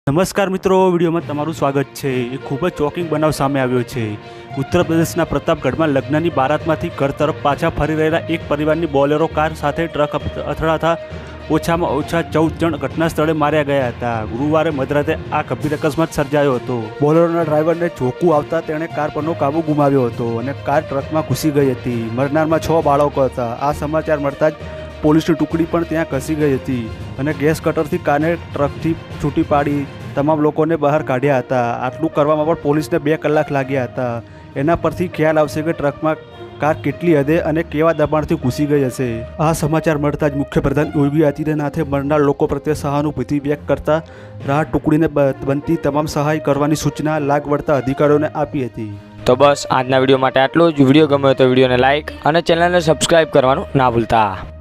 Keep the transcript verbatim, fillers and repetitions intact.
નમસ્કાર મિત્રો, વિડીયોમાં તમારું સ્વાગત છે। એક ખૂબ જ ચોકિંગ બનાવ સામે આવ્યો છે। ઉત્તર પ્રદેશના પ્રતાપગઢમાં લગ્નની બારાતમાંથી ઘર તરફ પાછા ફરી રહેલા એક પરિવારની બોલેરો કાર સાથે ટ્રક અથડાતા ઓછામાં ઓછા ચૌદ જણ ઘટના સ્થળે માર્યા ગયા હતા। ગુરુવારે મધરાતે આ ગંભીર અકસ્માત સર્જાયો હતો। બોલેરોના ડ્રાઈવરને ઝોકું આવતા તેણે કાર પરનો કાબુ ગુમાવ્યો હતો અને કાર ટ્રકમાં ઘૂસી ગઈ હતી। મરનારમાં છ બાળકો હતા। આ સમાચાર મળતા જ પોલીસની ટુકડી પણ ત્યાં ઘસી ગઈ હતી અને ગેસ કટરથી કારને ટ્રકથી છૂટી પાડી તમામ લોકોને બહાર કાઢ્યા હતા। આટલું કરવામાં પણ પોલીસને બે કલાક લાગ્યા હતા। એના પરથી ખ્યાલ આવશે કે ટ્રકમાં કાર કેટલી હદે અને કેવા દબાણથી ઘૂસી ગઈ હશે। આ સમાચાર મળતા જ મુખ્યપ્રધાન યોગી આદિત્યનાથે મરનાર લોકો પ્રત્યે સહાનુભૂતિ વ્યક્ત કરતા રાહત ટુકડીને બનતી તમામ સહાય કરવાની સૂચના લાગવડતા અધિકારીઓને આપી હતી। તો બસ આજના વિડીયો માટે આટલું જ। વિડીયો ગમ્યો તો વિડીયોને લાઇક અને ચેનલને સબસ્ક્રાઈબ કરવાનું ના ભૂલતા।